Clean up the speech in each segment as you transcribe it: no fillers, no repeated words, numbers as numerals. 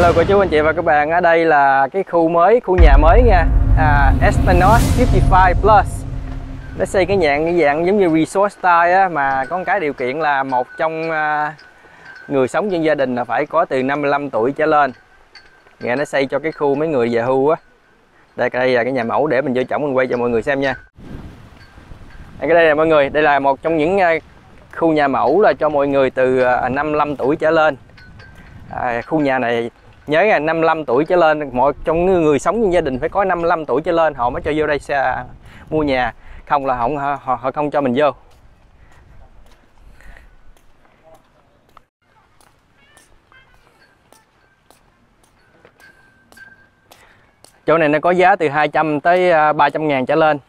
Hello cô chú anh chị và các bạn, ở đây là cái khu nhà mới nha, Esplanade 55 Plus. Nó xây cái dạng giống như resort style á, mà có một cái điều kiện là một trong người sống trong gia đình là phải có từ 55 tuổi trở lên. Nghe nó xây cho cái khu mấy người về hưu á. Đây là cái nhà mẫu, để mình vô trọng mình quay cho mọi người xem nha. Cái đây là mọi người, đây là một trong những khu nhà mẫu là cho mọi người từ 55 tuổi trở lên. Khu nhà này nhớ là 55 tuổi trở lên, một trong người sống trong gia đình phải có 55 tuổi trở lên họ mới cho vô đây mua nhà, không là họ không cho mình vô. Chỗ này nó có giá từ 200 tới 300 ngàn trở lên.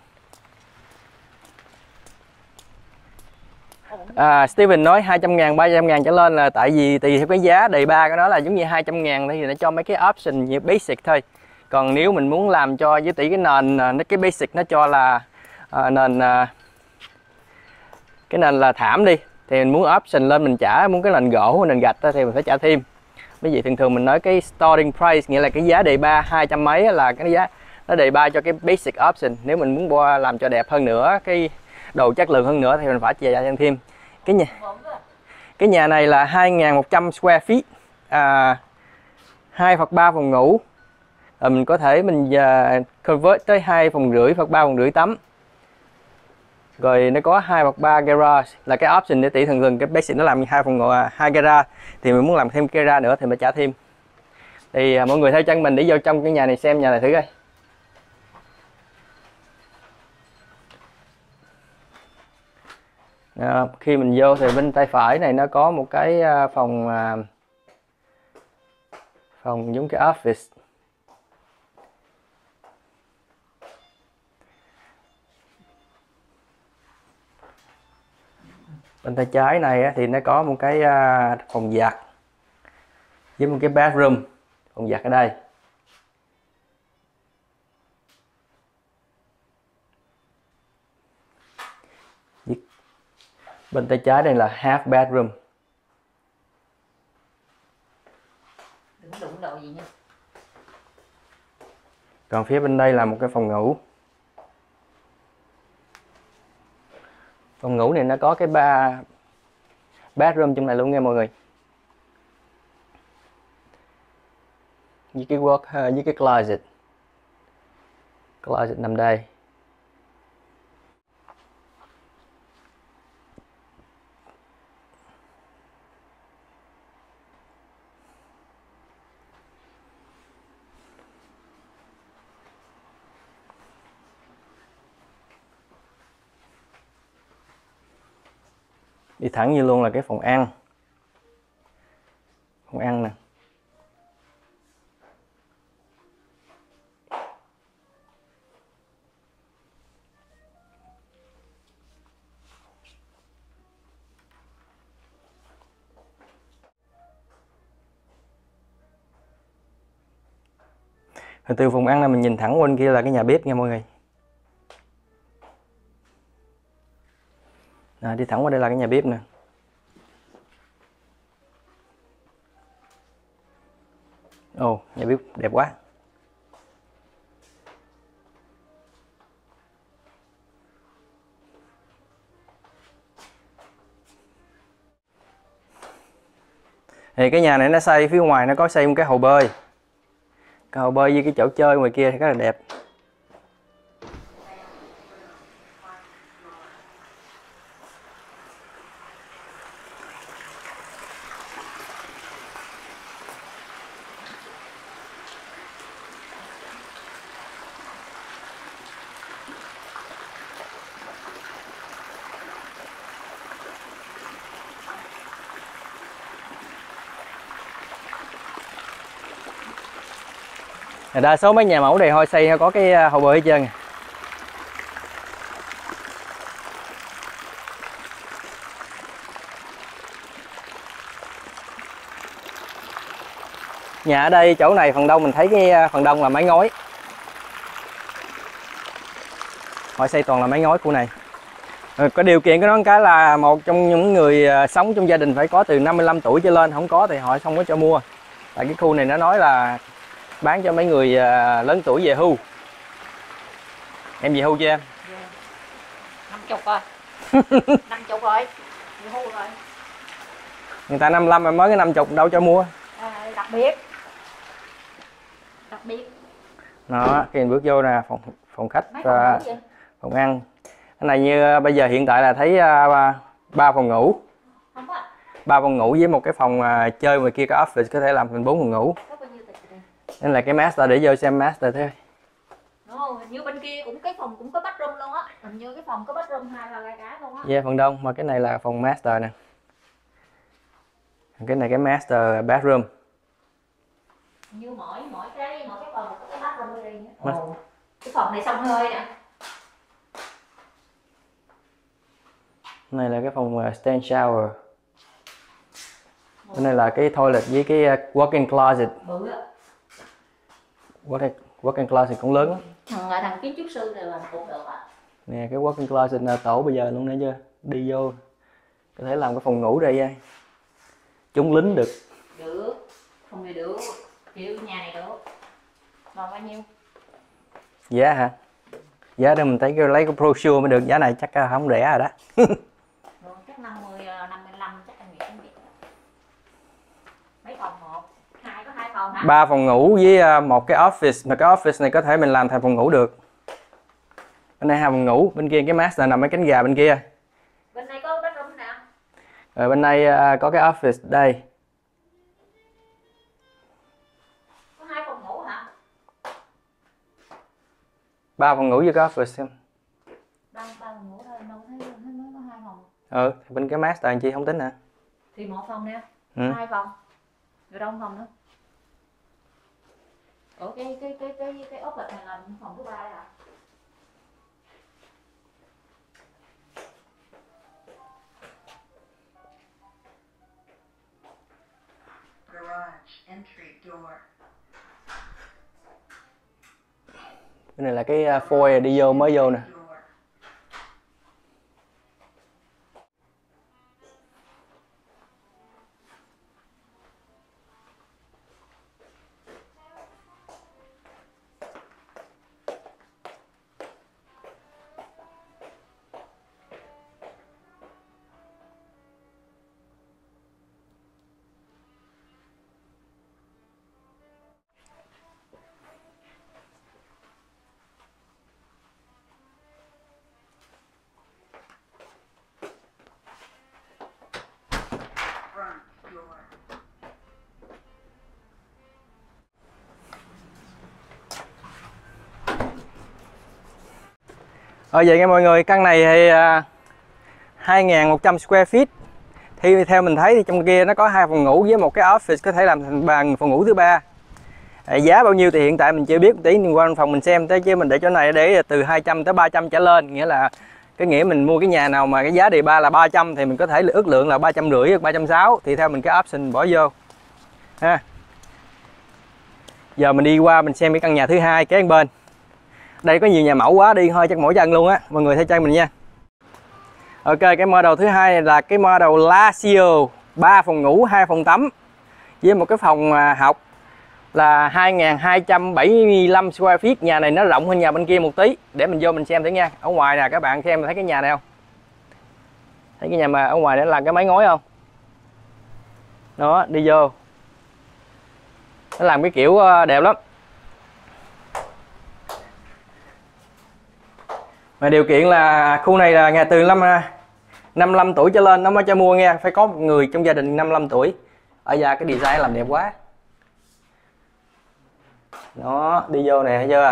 Steven nói 200 ngàn, 300 ngàn trở lên là tại vì tùy theo cái giá đề ba của nó, là giống như 200 ngàn thì nó cho mấy cái option như basic thôi. Còn nếu mình muốn làm cho với tỷ cái nền, cái basic nó cho là cái nền là thảm đi, thì mình muốn option lên mình trả, muốn cái nền gỗ, nền gạch thì mình phải trả thêm. Bởi vì thường mình nói cái starting price, nghĩa là cái giá đề ba 200 mấy là cái giá nó đề ba cho cái basic option. Nếu mình muốn làm cho đẹp hơn nữa, cái đồ chất lượng hơn nữa thì mình phải trả thêm. Cái nhà này là 2.100 square feet, 2 hoặc 3 phòng ngủ. Mình có thể mình convert tới 2 phòng rưỡi hoặc 3 phòng rưỡi tắm. Rồi nó có 2 hoặc 3 garage là cái option để tỷ thường cái basic nó làm 2 phòng ngủ, 2 garage. Thì mình muốn làm thêm garage nữa thì mình trả thêm. Thì mọi người theo chân mình để vô trong cái nhà này xem nhà này thử coi. Khi mình vô thì bên tay phải này nó có một cái phòng giống cái office. Bên tay trái này thì nó có một cái phòng giặt với một cái bathroom, phòng giặt ở đây. Bên tay trái đây là half bedroom. Đừng đụng đồ gì nha. Còn phía bên đây là một cái phòng ngủ. Phòng ngủ này nó có cái bedroom trong này luôn nha mọi người. Với cái với cái closet. Closet nằm đây. Đi thẳng như luôn là cái phòng ăn. Phòng ăn nè. Rồi từ phòng ăn là mình nhìn thẳng bên kia là cái nhà bếp nha mọi người. Đi thẳng qua đây là cái nhà bếp nè. Ồ, nhà bếp đẹp quá. Thì cái nhà này nó xây phía ngoài nó có xây một cái hồ bơi. Cái hồ bơi với cái chỗ chơi ngoài kia thì rất là đẹp. Đa số mấy nhà mẫu này thôi xây có cái hồ bơi hết trơn. Nhà ở đây chỗ này phần đông mình thấy cái phần đông là mái ngói. Họ xây toàn là mái ngói khu này. Có điều kiện của nó cái là một trong những người sống trong gia đình phải có từ 55 tuổi trở lên, không có thì họ không có cho mua. Tại cái khu này nó nói là bán cho mấy người lớn tuổi về hưu. Em về hưu chưa em? 50 rồi. 50 rồi. Về hưu rồi. Người ta 55 mà mới cái 50 đâu cho mua. Đặc biệt. Đặc biệt. Đó, khi mình bước vô nè, phòng khách, phòng ăn. Cái này như bây giờ hiện tại là thấy 3 phòng ngủ. Không có. 3 phòng ngủ với một cái phòng chơi ngoài kia, cái office có thể làm thành 4 phòng ngủ. Nên là cái master để vô xem master thôi. Hình như bên kia cũng cái phòng cũng có bathroom luôn á. Hình như cái phòng có bathroom 2 là cái luôn á. Yeah, phần đông, mà cái này là phòng master nè. Cái này cái master bathroom. Như mỗi cái phòng có cái bathroom ở đây nữa. Cái phòng này xông hơi nè. Này là cái phòng stand shower. Cái này là cái toilet với cái walk-in closet. Bự á. Walk-in closet cũng lớn lắm. Thằng kiến trúc sư này làm cũng được á. Nè cái walk-in closet là tổ bây giờ luôn nè chưa? Đi vô có thể làm cái phòng ngủ đây. Chống lính được. Được. Phòng này được. Kiểu nhà này được. Còn bao nhiêu? Giá hả? Giá đây mình thấy lấy cái brochure mới được, giá này chắc không rẻ rồi đó. Chắc 50, 55 chắc anh nghĩ cũng vậy. Mấy phòng một? Có 2 phòng hả? 3 phòng ngủ với một cái office, mà cái office này có thể mình làm thành phòng ngủ được. Bên đây 2 phòng ngủ, bên kia cái master nằm ở cánh gà bên kia. Bên này có bathroom nè. Rồi bên đây có cái office đây. Có 2 phòng ngủ hả? 3 phòng ngủ với cái office xem. 3 phòng ngủ thôi, đâu thấy mới có 2 phòng. Bên cái master anh chị không tính hả? Thì 1 phòng nè, 2 phòng. Rồi đâu phòng nữa. Ủa cái ốp lệch này là phòng thứ 3 à? Cái này là cái foyer đi vô mới vô nè. Vậy nha mọi người, căn này thì 2.100 square feet. Thì theo mình thấy thì trong kia nó có 2 phòng ngủ với một cái office có thể làm thành bằng phòng ngủ thứ 3. Giá bao nhiêu thì hiện tại mình chưa biết, tí qua văn phòng mình xem, tới chứ mình để chỗ này để từ 200 tới 300 trở lên, nghĩa là cái nghĩa mình mua cái nhà nào mà cái giá đề ba là 300 thì mình có thể ước lượng là 350 hoặc 360 thì theo mình cái option bỏ vô ha. Giờ mình đi qua mình xem cái căn nhà thứ 2 kế bên. Đây có nhiều nhà mẫu quá, đi hơi chắc mỗi chân luôn á, mọi người theo chân mình nha. Ok, cái model thứ 2 này là cái model Lazio, 3 phòng ngủ, 2 phòng tắm với một cái phòng học là 2.275 square feet. Nhà này nó rộng hơn nhà bên kia một tí, để mình vô mình xem thử nha. Ở ngoài nè các bạn xem, thấy cái nhà này không? Thấy cái nhà mà ở ngoài đó là cái mái ngói không? Đó, đi vô nó làm cái kiểu đẹp lắm. Mà điều kiện là khu này là nhà từ 55 tuổi trở lên nó mới cho mua nha, phải có một người trong gia đình 55 tuổi. Ở ra cái design làm đẹp quá. Đó, đi vô nè, thấy chưa?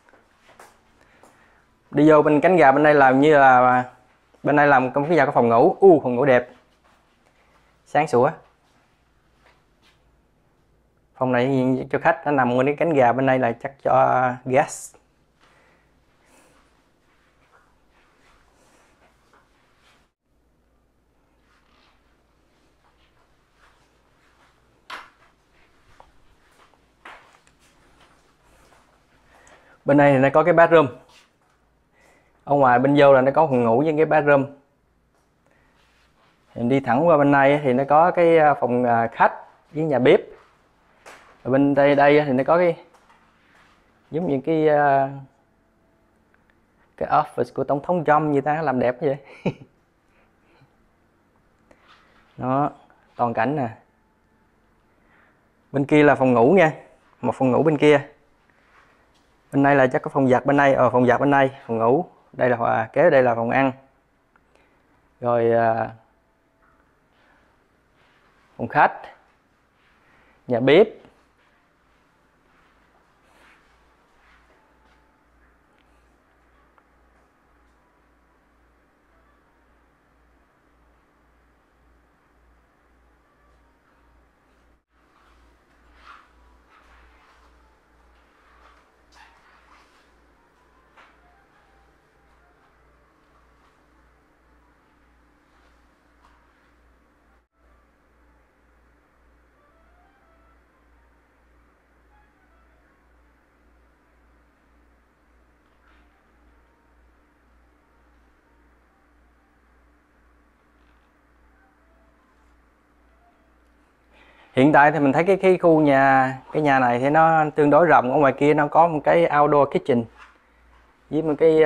Đi vô bên cánh gà bên đây làm như là bên đây làm cái nhà có phòng ngủ. Phòng ngủ đẹp. Sáng sủa. Phòng này cho khách, nó nằm bên cái cánh gà bên đây là chắc cho guest. Bên đây thì nó có cái bathroom. Ở ngoài bên vô là nó có phòng ngủ với cái bathroom. Mình đi thẳng qua bên này thì nó có cái phòng khách với nhà bếp. Ở bên đây thì nó có cái giống như cái office của tổng thống Trump như ta, làm đẹp vậy. Đó, toàn cảnh nè. Bên kia là phòng ngủ nha, một phòng ngủ bên kia. Bên đây là chắc có phòng giặt bên đây, phòng giặt bên đây, phòng ngủ. Đây là kế đây là phòng ăn. Rồi phòng khách, nhà bếp. Hiện tại thì mình thấy cái khu cái nhà này thì nó tương đối rộng. Ở ngoài kia nó có một cái outdoor kitchen với một cái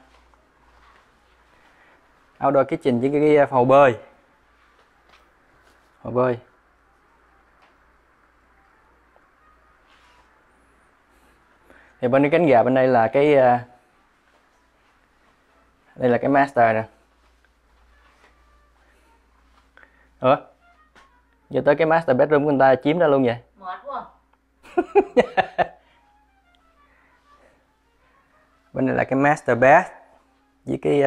outdoor kitchen với cái hồ bơi. Hồ bơi. Thì bên cái cánh gà bên đây là đây là cái master nè. Giờ tới cái master bedroom của người ta chiếm ra luôn vậy. Mệt quá. Bên này là cái master bath với cái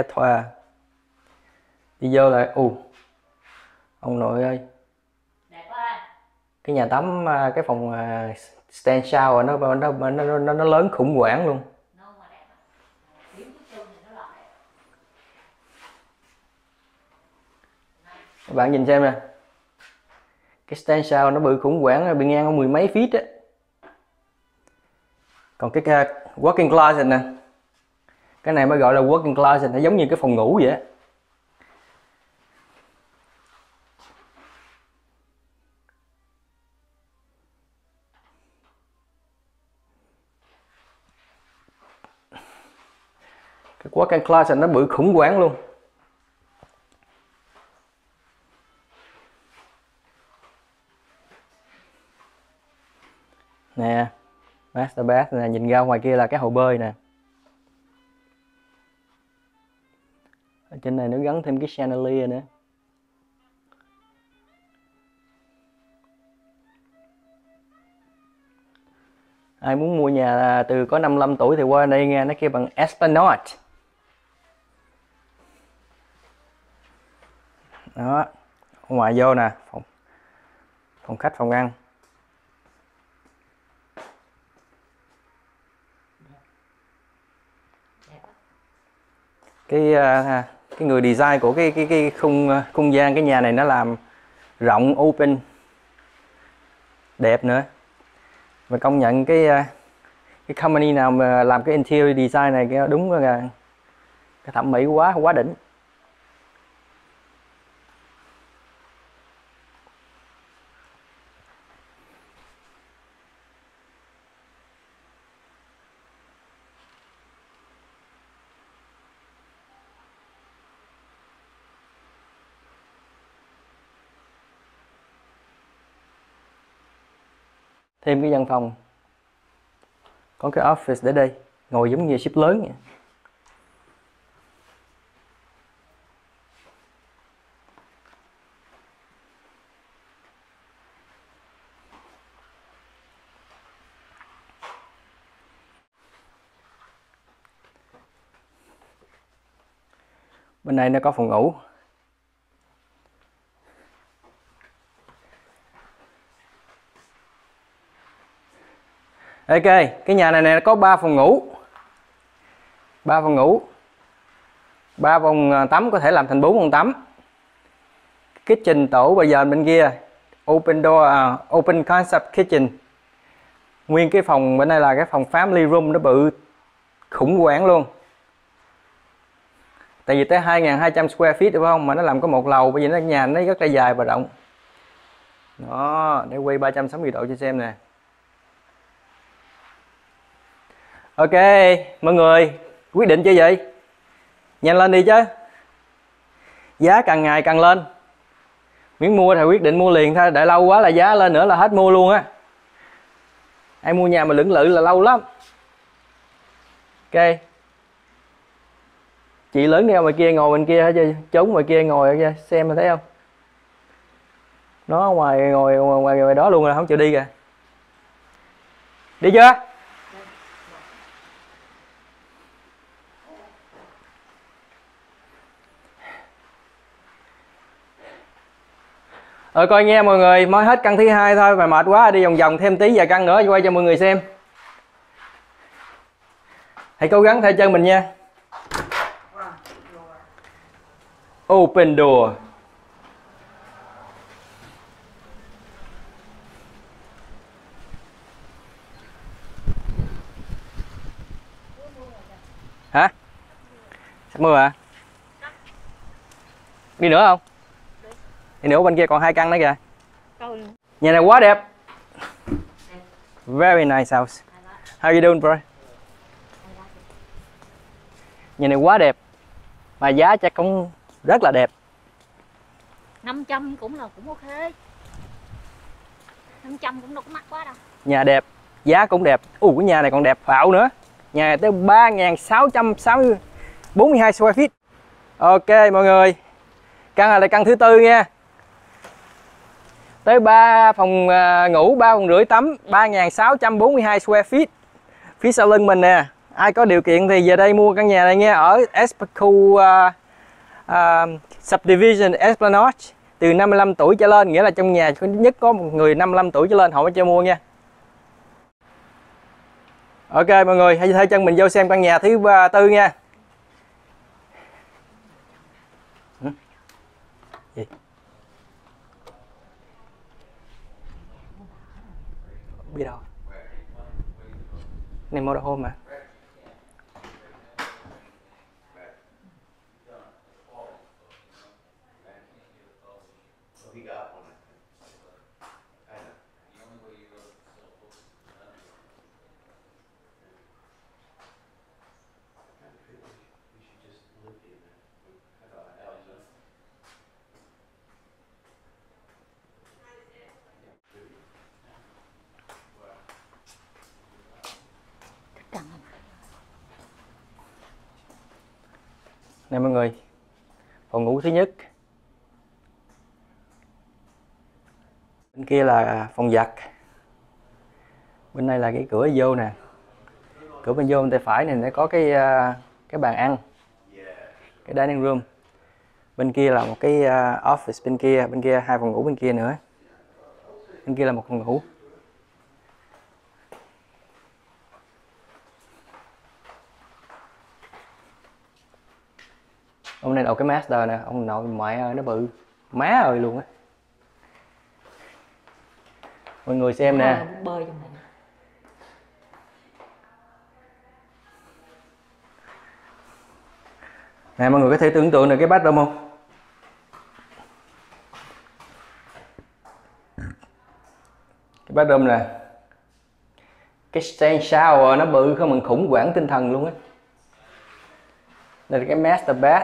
đi vô là ông nội ơi. Đẹp quá. Cái nhà tắm, cái phòng stand shower nó lớn khủng hoảng luôn. Các bạn nhìn xem nè. Cái stand shower nó bự khủng hoảng, bị ngang có mười mấy feet á. Còn cái walk-in closet nè, cái này mới gọi là walk-in closet, nó giống như cái phòng ngủ vậy á. Cái walk-in closet nó bự khủng hoảng luôn. Nè, master bath nè, nhìn ra ngoài kia là cái hồ bơi nè. Ở trên này nó gắn thêm cái chandelier nữa. Ai muốn mua nhà từ có 55 tuổi thì qua đây nghe, nó kêu bằng Esplanade. Đó, ở ngoài vô nè, phòng khách, phòng ăn. Cái người design của cái khung gian cái nhà này nó làm rộng, open, đẹp nữa. Và công nhận cái company nào mà làm cái interior design này cái đúng là cái thẩm mỹ quá đỉnh. Thêm cái văn phòng, có cái office để đây, ngồi giống như ship lớn vậy. Bên này nó có phòng ngủ. Ok, cái nhà này có 3 phòng ngủ. 3 phòng ngủ. 3 phòng tắm có thể làm thành 4 phòng tắm. Kitchen tổ bây giờ bên kia open door, open concept kitchen. Nguyên cái phòng bên đây là cái phòng family room, nó bự khủng hoảng luôn. Tại vì tới 2.200 square feet đúng không, mà nó làm có một lầu, bởi vì nhà nó rất là dài và rộng. Đó, để quay 360 độ cho xem nè. Ok, mọi người quyết định chưa vậy? Nhanh lên đi chứ. Giá càng ngày càng lên. Miếng mua thì quyết định mua liền thôi, đợi lâu quá là giá lên nữa là hết mua luôn á. Ai mua nhà mà lưỡng lự là lâu lắm. Ok. Chị lớn đi ngoài kia ngồi bên kia hả chứ? Trốn ngoài kia ngồi kia xem mà thấy không? Nó ngoài đó luôn rồi, không chịu đi kìa. Đi chưa? Coi nghe mọi người, mới hết căn thứ hai thôi mà mệt quá, đi vòng vòng thêm tí vài căn nữa quay cho mọi người xem. Hãy cố gắng thay chân mình nha. Open door. Hả? Sắp mưa hả? Đi nữa không? Đi nữa, bên kia còn 2 căn nữa kìa. Nhà này quá đẹp. Very nice house. How you doing bro? Nhà này quá đẹp. Mà giá chắc cũng rất là đẹp. 500 cũng ok. 500 cũng đâu có mắc quá đâu. Nhà đẹp, giá cũng đẹp. Cái nhà này còn đẹp phạo nữa. Nhà này tới 3.642 square feet. Ok mọi người. Căn này là căn thứ tư nha. Tới 3 phòng ngủ, 3 phòng rưỡi tắm, 3.642 square feet. Phía sau lưng mình nè. Ai có điều kiện thì về đây mua căn nhà này nha. Ở khu Subdivision Esplanade. Từ 55 tuổi trở lên, nghĩa là trong nhà ít nhất có một người 55 tuổi trở lên họ mới cho mua nha. Ok mọi người, hãy theo chân mình vô xem căn nhà thứ tư nha. Gì? Biết đâu. Này motorhome mà. Nè mọi người, phòng ngủ thứ nhất. Bên kia là phòng giặt. Bên này là cái cửa vô nè. Cửa bên vô bên tay phải này nó có cái bàn ăn, cái dining room. Bên kia là một cái office bên kia 2 phòng ngủ bên kia nữa. Bên kia là một phòng ngủ. Ông này đầu cái master nè, ông nội mẹ ơi nó bự, má ơi luôn á. Mọi người xem nè. Bơi trong này. Nè mọi người có thể tưởng tượng được cái bathroom không? Cái bathroom nè. Cái stand shower nó bự không bằng khủng hoảng tinh thần luôn á. Đây là cái master bath.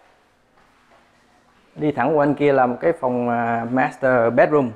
Đi thẳng qua bên kia là một cái phòng master bedroom.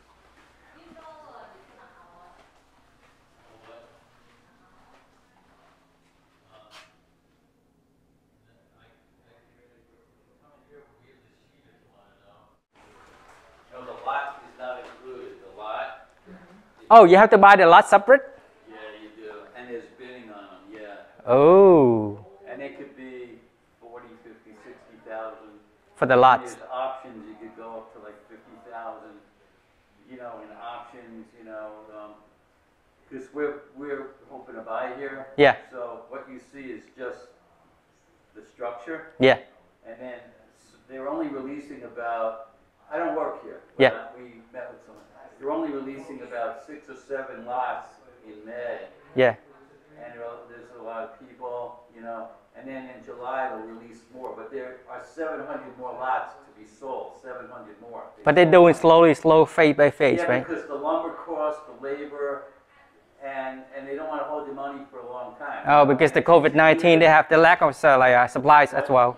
Oh, you have to buy the lot separate? Yeah, you do. And there's bidding on them, yeah. Oh. And it could be 40, 50, 60,000. For the lots. There's options, you could go up to like 50,000, you know, in options, you know, because we're hoping to buy here. Yeah. So what you see is just the structure. Yeah. And then they're only releasing about, I don't work here. But Yeah. we met with someone. They're only releasing about 6 or 7 lots in May. Yeah. And there's a lot of people, you know, and then in July they'll release more, but there are 700 more lots to be sold, 700 more. But they're doing slow, phase by phase, Yeah, right? because the lumber cost, the labor, and they don't want to hold the money for a long time. Oh, because the COVID-19, they have the lack of supplies as well.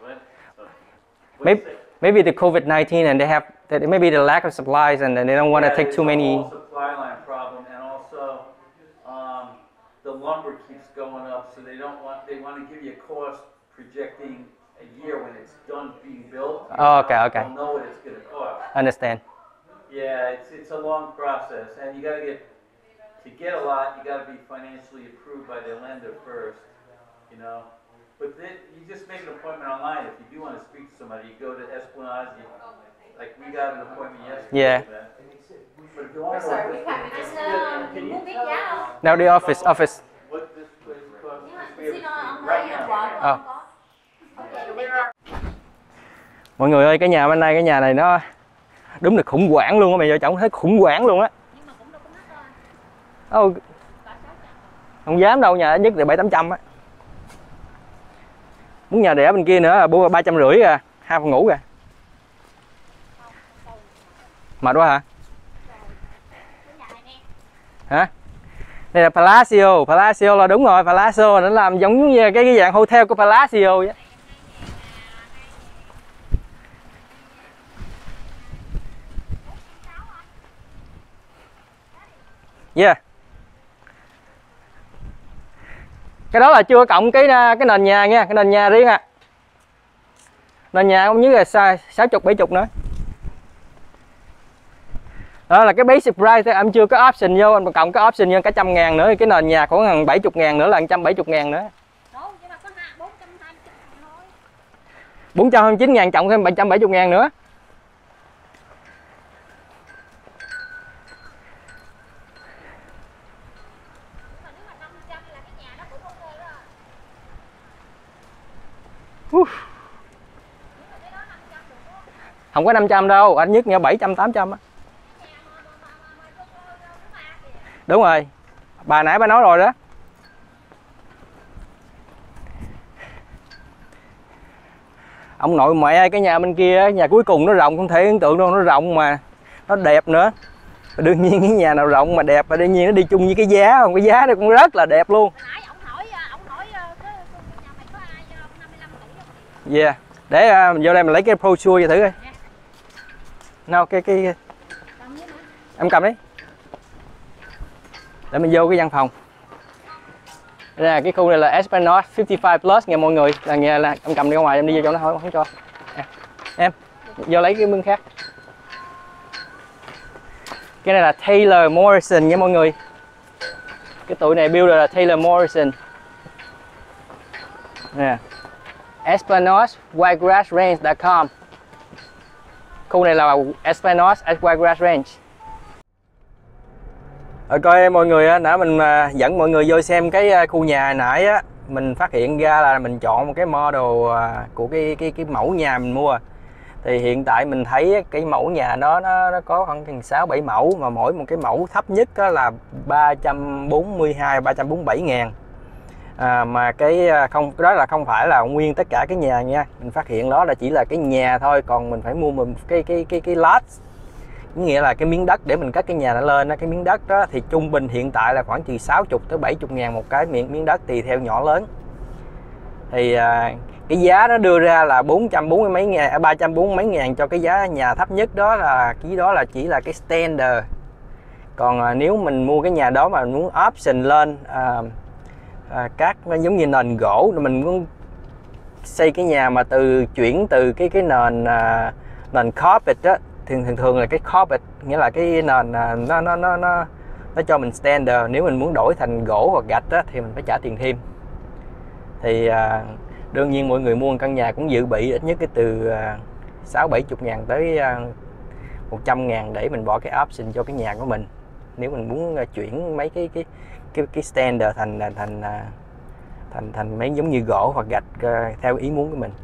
Maybe the COVID-19 and they have maybe the lack of supplies and they don't want to take too many. Supply line problem, and also the lumber keeps going up, so they want to give you a cost projecting a year when it's done being built. Oh, okay. They'll know what it's going to cost. Understand. Yeah, it's a long process, and you got to get a lot. You got to be financially approved by the lender first, you know. But you just make an appointment online. If you do want to speak to somebody, you go to Esplanade. Like we got an appointment yesterday. Yeah. But if you want to, Now the office. what this place costs? Right now. Mọi người ơi, cái nhà bên đây, cái nhà này nó đúng là khủng hoảng luôn á, mày vợ chồng thấy khủng hoảng luôn á. Không dám đâu, nhà nhất là 700-800 á. Muốn nhà đẻ bên kia nữa là 350 à, 2 phòng ngủ kìa. Mệt quá hả? Hả? Đây là Palacio là đúng rồi, Palacio nó làm giống như cái dạng hotel của Palacio vậy. Yeah. Cái đó là chưa cộng cái nền nhà nha, cái nền nhà riêng à. Nền nhà cũng như là 60-70 nữa. Đó là cái basic price thôi, em chưa có option vô, anh cộng cái option vô cả 100.000 nữa, cái nền nhà khoảng 70.000 nữa là 170.000 nữa. 429.000 cộng thêm 170.000 nữa. Không có 500 đâu, anh nhất nghe 700-800 á. Đúng rồi, bà nãy bà nói rồi đó. Ông nội mẹ ơi, cái nhà bên kia, nhà cuối cùng nó rộng, không thể tưởng tượng đâu, nó rộng mà nó đẹp nữa. Đương nhiên cái nhà nào rộng mà đẹp và đương nhiên nó đi chung với cái giá, không, cái giá nó cũng rất là đẹp luôn. Yeah, để mình vô đây mình lấy cái brochure cho thử coi. Nào cái em cầm đi. Để mình vô cái văn phòng. Đây là cái khu này là Esplanade 55 Plus nha mọi người. Là nghe là em cầm đi ra ngoài em đi vô cho nó thôi, không cho. Em vô lấy cái mương khác. Cái này là Taylor Morrison nha mọi người. Cái tụi này builder là Taylor Morrison. Nè. Esplanade Whitegrassrange.com. Khu này là Esplanade Whitegrass Range. Rồi coi mọi người, nãy mình dẫn mọi người vô xem cái khu nhà nãy á, mình phát hiện ra là mình chọn một cái model của cái mẫu nhà mình mua. Thì hiện tại mình thấy cái mẫu nhà nó có khoảng 6-7 mẫu, mà mỗi một cái mẫu thấp nhất là 342-347 ngàn. Mà cái đó là không phải là nguyên tất cả cái nhà nha. Mình phát hiện đó là chỉ là cái nhà thôi, còn mình phải mua một cái lot, nghĩa là cái miếng đất để mình cất cái nhà nó lên đó. Cái miếng đất đó thì trung bình hiện tại là khoảng từ 60-70 ngàn một cái miếng đất tùy theo nhỏ lớn. Thì cái giá nó đưa ra là 440 mấy ngàn, 340 mấy ngàn cho cái giá nhà thấp nhất đó, là chỉ là cái standard. Còn nếu mình mua cái nhà đó mà mình muốn option lên các giống như nền gỗ, mình muốn xây cái nhà mà chuyển từ cái nền carpet đó, thường là cái carpet, nghĩa là cái nền nó cho mình standard. Nếu mình muốn đổi thành gỗ hoặc gạch đó, thì mình phải trả tiền thêm. Thì đương nhiên mọi người mua một căn nhà cũng dự bị ít nhất cái từ 60-70 ngàn tới 100 ngàn để mình bỏ cái option cho cái nhà của mình, nếu mình muốn chuyển mấy cái standard thành mấy giống như gỗ hoặc gạch theo ý muốn của mình.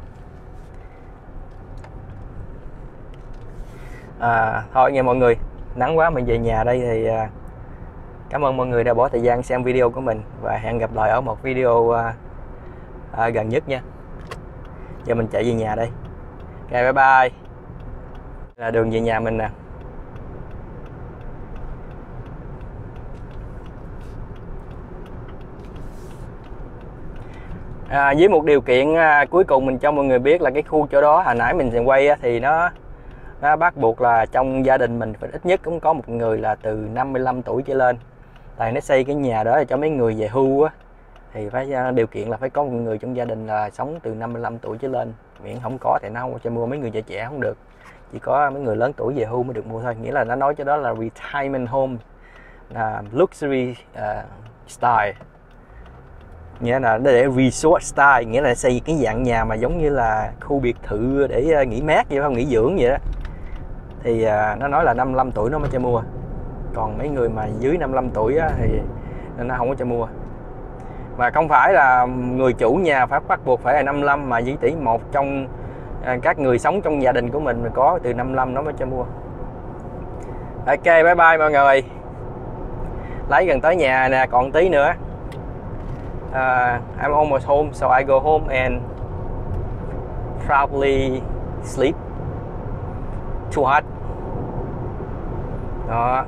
Thôi nha mọi người, nắng quá mình về nhà đây. Thì cảm ơn mọi người đã bỏ thời gian xem video của mình, và hẹn gặp lại ở một video gần nhất nha. Giờ mình chạy về nhà đây. Ok, bye bye. Là đường về nhà mình nè. Với một điều kiện cuối cùng mình cho mọi người biết là cái khu chỗ đó hồi nãy mình quay thì nó bắt buộc là trong gia đình mình phải ít nhất cũng có một người là từ 55 tuổi trở lên. Tại nó xây cái nhà đó là cho mấy người về hưu á, thì phải điều kiện là phải có một người trong gia đình là sống từ 55 tuổi trở lên. Miễn không có thì nó không cho mua, mấy người trẻ không được, chỉ có mấy người lớn tuổi về hưu mới được mua thôi. Nghĩa là nó nói cho đó là retirement home, là luxury style, nghĩa là để resort style, nghĩa là xây cái dạng nhà mà giống như là khu biệt thự để nghỉ mát vậy, không, nghỉ dưỡng vậy đó. Thì nó nói là 55 tuổi nó mới cho mua, còn mấy người mà dưới 55 tuổi á, thì nó không có cho mua. Mà không phải là người chủ nhà phải bắt buộc phải là 55, mà chỉ tỷ một trong các người sống trong gia đình của mình có từ 55 nó mới cho mua. Ok, bye bye mọi người. Lấy gần tới nhà nè, còn tí nữa. I'm almost home, so I go home and probably sleep. Too hot. Đó.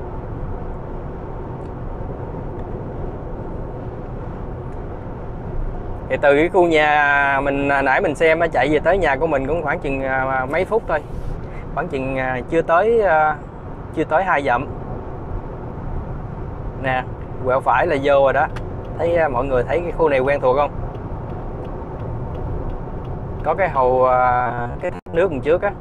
Thì từ cái khu nhà mình nãy mình xem nó chạy về tới nhà của mình cũng khoảng chừng mấy phút thôi, khoảng chừng chưa tới 2 dặm nè. Quẹo phải là vô rồi đó. Thấy mọi người thấy cái khu này quen thuộc không? Có cái hồ cái thác nước đằng trước á.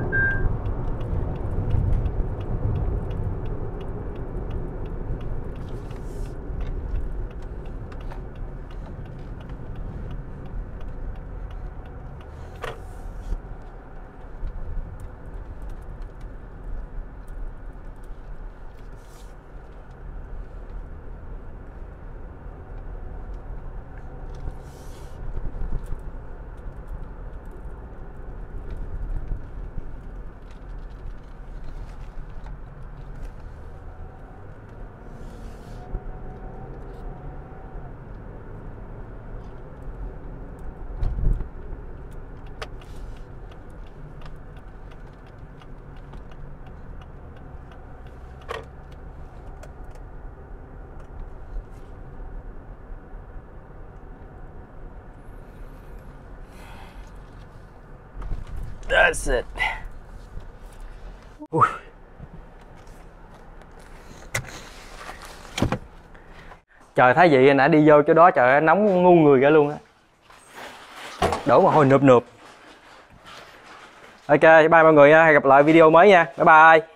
That's it. Trời, thấy vậy nãy đi vô chỗ đó trời ơi, nóng ngu người ra luôn á. Đổ mồ hôi nụp nụp. Ok, bye mọi người nha, hẹn gặp lại video mới nha. Bye bye.